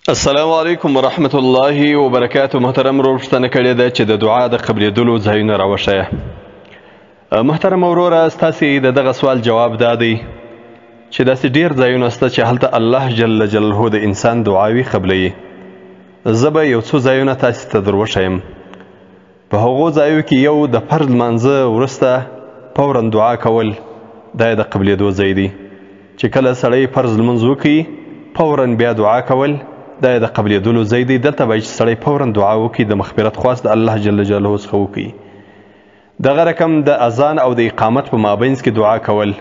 السلام علیکم ورحمت الله وبرکاته. محترم ورور پوښتنه کړې ده چې د دعا د قبلېدلو ځایونه راوښیه. محترم وروره، ستاسې د دغه سوال جواب دا دی چې داسې ډېر ځایونه شته چې هلته الله جل جلاله د انسان دعاوې قبلوي. زه به یو څو ځایونه تاسې ته در وښیم. په هغو ځایو کې یو د فرض لمانځه وروسته فورا دعا کول، دا د قبلېدو ځای دی. چې کله سړی فرض لمونځ وکړي فورا بیا دعا کول، دا د قبلېدلو ځای دی. دلته باید چې سړی فورا دعا وکړي، د مغفرت خواست د الله جل جلاله څخه وکړي. دغه رقم د اذان او د اقامت په مابینځ کې دعا کول،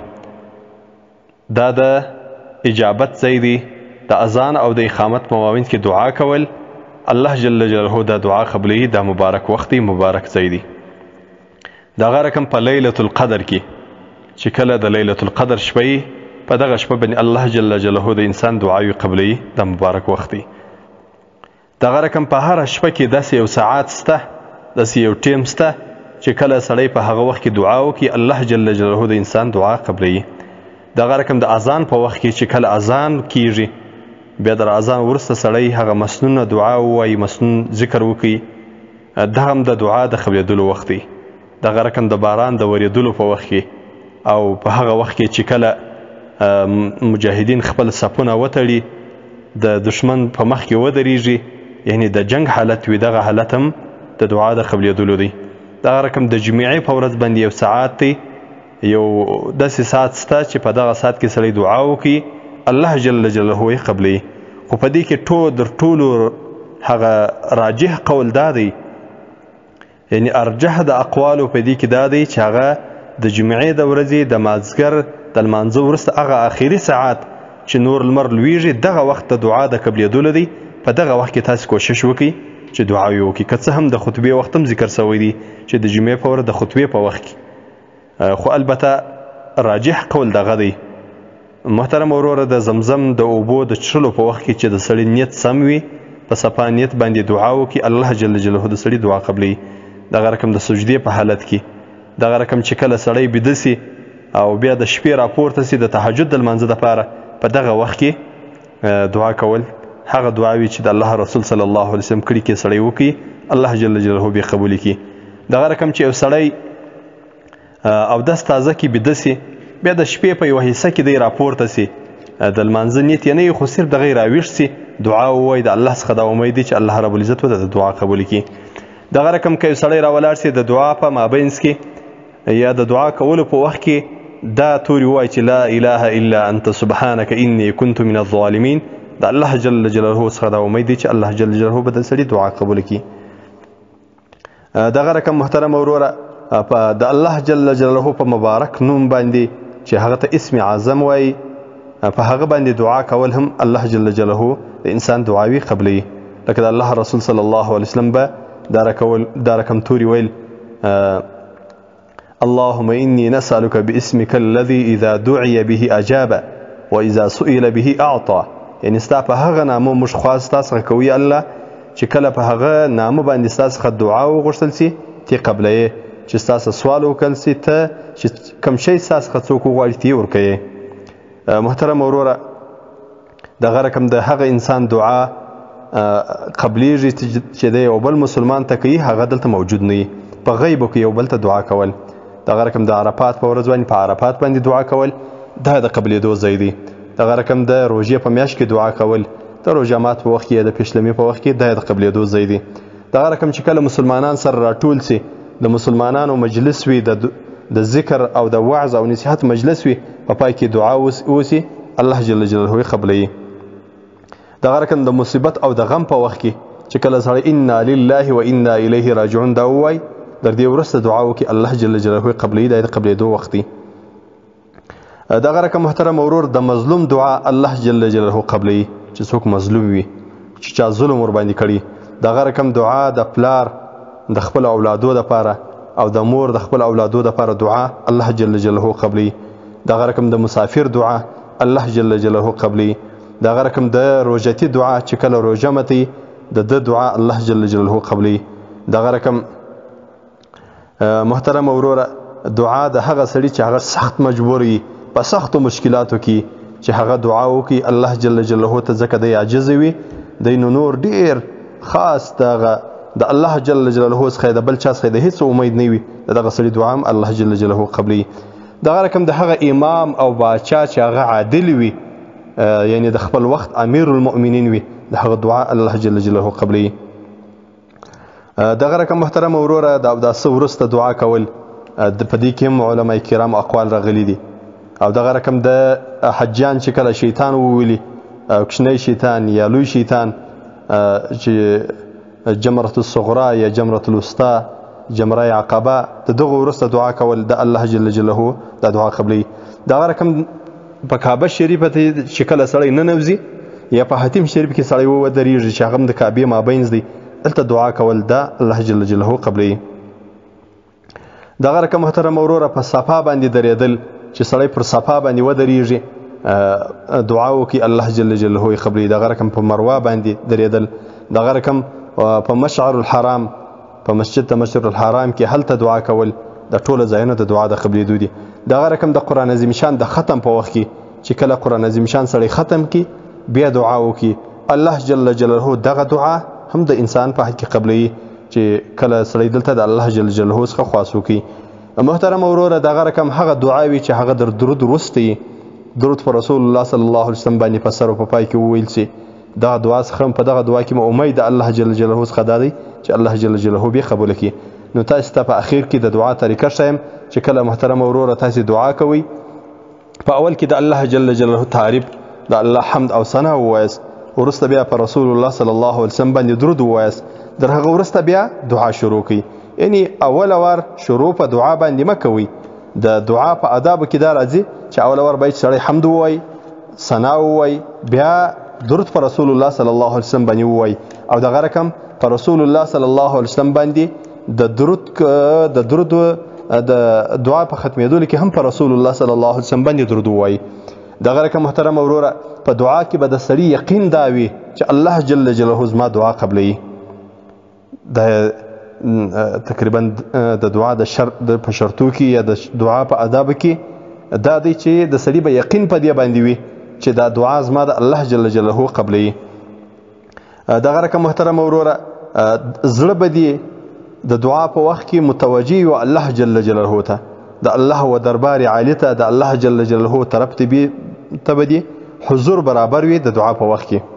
دا د اجابت ځای دی. د اذان او د اقامت په مابینځ کې دعا کول، الله جل جلاله دا دعا قبلوي. دا مبارک وخت دی، مبارک ځای دی. دغه رقم په لیلة القدر کې چې کله د لیلة القدر شپه په دغه شپه باندې الله جل جلاله د انسان دعاوې قبلوي، دا مبارک وخت دی. دغه رقم په هره شپه کې داسې یو ساعت شته، داسې یو ټیم شته چې کله سړی په هغه وخت کې دعا وکړي، الله جل جلاله د انسان دعا قبلوي. دغه رقم د اذان په وخت کې چې کله اذان کیږي، بیا د اذان وروسته سړی هغه مسنونه دعا ووایي، مسنون ذکر وکړي، دا هم د دعا د قبلېدلو وخت دی. دغه رقم د باران د ورېدلو په وخت کې او په هغه وخت کې چې کله مجاهدین خپل صفونه وتړي، د دشمن په مخ کې ودرېږي، یعنی د جنگ حالت وي، دغه حالت هم د دعا د قبلېدلو دی. دغه رقم د جمعې په ورځ باندې یو ساعت دی، یو داسې ساعت شته چې په دغه ساعت کې سړی دعا وکړي، الله جل جلاله یې قبلوي. خو په دې کې در ټولو هغه راجح قول دا دی، یعنی ارجح د اقوالو په دې کې دا دی چې هغه د جمعې د ورځې د مازدیګر د لمانځه وروسته هغه آخري ساعت چې نور لمر لویږي، دغه وخت د دعا د قبلېدلو دی. په دغه وخت کې تاسې کوشش وکړئ چې دعا وکړي، که څه هم د خطبې وخت هم ذکر شوی دی چې د جمعې په ورځ د خطبې په وخت کې، خو البته راجح قول دغه دی. محترم وروره، د زمزم د اوبو د څښلو په وخت کې چې د سړي نیت سم وي، په صفا نیت باندې دعا وکړي، الله جل جلاله د سړي دعا قبلوي. دغه رقم د سجدې په حالت کې، دغه رقم چې کله سړی بیده سي او بیا د شپې راپورته سي د تهجد د لمانځه دپاره، په دغه وخت کې دعا کول، هغه دعاوې چې د الله رسول صلی الله علیه وسلم کړي کې سړی وکړي، الله جل جلاله بې قبولې کړي. دغه رقم چې یو سړی اودس تازه کې بیده سي، بیا د شپې په یوه حصه کې دی راپورته سي، د لمانځه نیت یې نه وي، خو صرف دغه یې راویښ سي، دعا ووایي، د الله څخه دا امید دی چې الله رب العزت ورته د دعا قبولې کړي. دغه رقم که یو سړی راولاړ سي د دعا په مابینځ کې یا د دعا کولو په وخت کې دا توري ووایي چې لا اله الا انت سبحانک انی کنت من الظالمین، د الله جل جلاله څخه دا امید دی چې الله جل جلاله به د سړي دعا قبول کړي. دغه رقم محترم وروره، د الله جل جلاله په مبارک نوم باندې چې هغه ته اسم اعظم وایي، په هغه باندې دعا کول هم الله جل جلاله د انسان دعاوې قبلوي. لکه د الله رسول صلی الله علیه وسلم به دا رقم توري ویل، اللهم إني نسألك باسمك الذي إذا دعي به أجاب وإذا سئل به أعطى. یعنی ستا په هغه نامه موږ خواست ستا څخه کوي الله چې کله په هغه نامه باندې ستا څخه دعا وغوښتل سي ته قبلوې، چې ستا څخه سوال وکړل سي ته چې کوم شی ستا څخه څوک وغواړي ته یې ورکوې. محترم وروره، دغه رقم د هغه انسان دعا قبلیږي چې د یو بل مسلمان ته کوي، هغه دلته موجود نه وي، په غیبو کې یو بل ته دعا کول. دغه رقم د عرفات په ورځ باندې په عرفات باندې دعا کول، دا د قبلېدو ځای دی. دغه رقم د روژې په میاشت کې دعا کول، د روژه مات په وخت کې یا د پیشلمي په وخت کې، دا د قبلېدو ځای دی. دغه رقم چې کله مسلمانان سره راټول سي، د مسلمانانو مجلس وي، د ذکر او د وعظ او نصیحت مجلس وي، په پای کې دعا وسي، الله جل جلاله یې قبلوي. دغه رقم د مصیبت او د غم په وخت کې چې کله سړی انا لله و انا الیه راجعون دا ووایي، در دې وروسته دعا وکړي، الله جل جلاله یې قبلوي، دا د قبلېدو وخت دی. دغه رقم محترم ورور، د مظلوم دعا الله جل جلاله قبلوي، چې څوک مظلوم وي، چې چا ظلم ورباندې کړي. دغه رقم دعا د پلار د خپل اولادو دپاره او د مور د خپل اولادو دپاره دعا الله جل جلاله قبلوي. دغه رقم د مسافر دعا الله جل جلاله قبلوي. دغه رقم د روژتي دعا چې کله روژه ماتي، د دعا الله جل جلاله قبلوي. دغه رقم محترم وروره، دعا د هغه سړي چې هغه سخت مجبور وي، په سختو مشکلاتو کې چې هغه دعا وکړي، الله جل جلاله ته ځکه دی عاجز وي، دی نو نور ډېر خاص د الله جل جلاله څخه د بل چا څخه د هېڅ امید نه وي د دغه سړي دعا هم الله جل جلاله قبلوي. دغه رقم د هغه امام او باچا چې هغه عادل وي یعنی د خپل وخت امیر المؤمنین وي د هغه دعا الله جل جلاله قبلوي. دغه رقم محترم وروره د اوداسه وروسته دعا کول په دې کې هم علما کرام اقوال راغلي دي. او دغه رقم د حجیان چې کله شیطان وویلي کوچنی شیطان یا لوی شیطان چې جمرة الصغرا یا جمرة الوسطا جمره عقبه د دغه وروسته دعا کول د الله جل جلاله د دعا قبلوي. دغه رقم په کعبه شریفه ته چې کله سړی ننوځي یا په حتیم شریف کې سړی ودرېږي چې هغه هم د کعبې مابینځ دی دلته دعا کول د الله جل جلاله قبلوي. دغه رقم محترم وروره په صفا باندې درېدل چې سړی پر صفا باندې ودرېږي دعا وکړي الله جل جلاله یې قبلوي. دغه رقم په مروه باندې درېدل، دغه رقم په مشعر الحرام په مسجد د مشعر الحرام کې هلته دعا کول د ټولو ځایونو د دعا د قبلېدو دي. دغه رقم د قرآن عظیم شان د ختم په وخت کې چې کله قرآن عظیم شان سړی ختم کړي بیا دعا وکړي الله جل جلاله دغه دعا هم د انسان په حق کې قبلوي چې کله سړی دلته د الله جل جلاله څخه خواست وکړي. محترم وروره دغه رقم هغه دعا وي چې هغه د درود وروسته درود پر رسول الله صلی الله علیه وسلم باندې په سر او په پای کې وویل شي. دغه دعا څخه په دغه دعا کې مو امید د الله جل جلاله څخه دا دی چې الله جل جلاله بیا قبول کړي. نو تاسو ته په اخر کې د دعا طریقه ښیم چې کله محترم وروره تاسو دعا کوئ په اول کې د الله جل جلاله تعریف د الله حمد او ثنا ووایاست، وروسته بیا په رسول الله صلی الله علیه وسلم باندې درود ووایاست، در هغه وروسته بیا دعا شروع کړئ. یعنی اول وار شروع په دعا باندې مه کوئ. د دعا په آدابو کې دا راځي چې اول وار باید سړی حمد ووایي، ثنا ووایي، بیا درود پر رسول الله صلی الله علیه وسلم باندې ووایي او دغه رقم پر رسول الله صلی الله علیه وسلم باندې د درود د دعا په ختمېدو کې هم پر رسول الله صلی الله علیه وسلم باندې درود ووایي. دغه رقم محترم وروره په دعا کې به د سړي یقین دا وي چې الله جل جلاله زما دعا قبلوي. د تقریبا د دعا د په شرطو کې یا د دعا په آدابو کې دا دی چې د سړي به یقین په دې باندې وي چې دا دعا زما د الله جل جلاله قبلوي. دغه رقم محترم وروره زړه به دې د دعا په وخت کې متوجه وي الله جل جلاله ته، د الله و دربار عالی ته، د الله جل جلاله طرف ته به دې حضور برابر وي د دعا په وخت کې.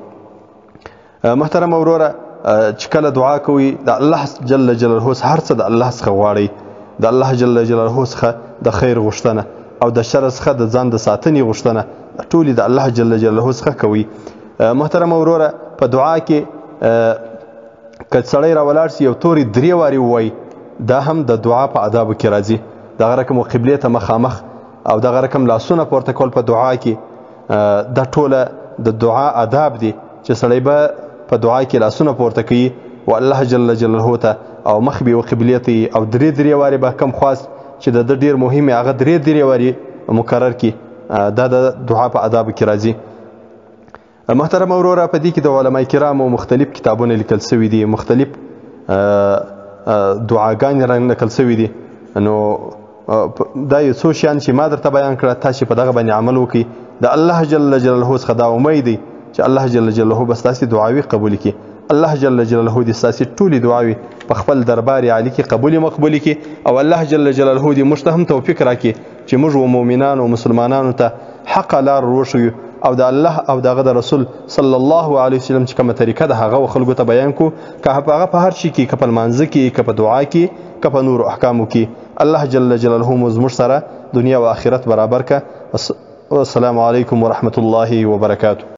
محترم وروره چې کله دعا کوي د الله جل جلاله هر څه د الله څخه غواړئ، د الله جل جلاله څخه د خیر غوښتنه او د شر څخه د ځان د ساتنې غوښتنه ټولې د الله جل جلاله څخه کوي. محترم وروره په دعا کې که سړی راولاړ شي یو تورې 3 وارې ووایي دا هم د دعا په آدابو کې راځي. دغه رقم قبلې ته مخامخ او دغه رقم لاسونه پورته کول په دعا کې دا ټوله د دعا آداب دي چې سړی به په دعا کې لاسونه پورته کوي و الله جل جلاله ته او مخ به قبلې ته او 3 وارې به کم خواست چې د ډیر مهمه هغه 3 وارې مکرر کی دا د دعا په آداب کې راځي. محترم وروره په دې کې د علما کرامو مختلف کتابونه لیکل شوي دي، مختلف دعاګانې نقل شوي دي. نو دا یو څو شیان چې ما درته بیان کړه تاسو په دغه باندې عمل وکړئ. د الله جل جلاله څخه دا امید دی چې الله جل جلاله بس تاسو دعاوي قبول کړي. الله جل جلاله دې تاسو ټولې دعاوي په خپل دربار عالی کې قبول مقبول کړي او الله جل جلاله دې موږ ته هم توفیق راکړي چې موږ مؤمنانو او مسلمانانو ته حق لار وروښیو او د الله او دغه د رسول صلی الله علیه وسلم چې کومه طریقه ده هغه خلکو ته بیان کو که هغه په هر شي کې که په لمانځه کې که په دعا کې که په نور احکامو کې. الله جل جلاله مو زموږ سره دنیا او آخرت برابر که. والسلام علیکم ورحمة الله وبرکاته.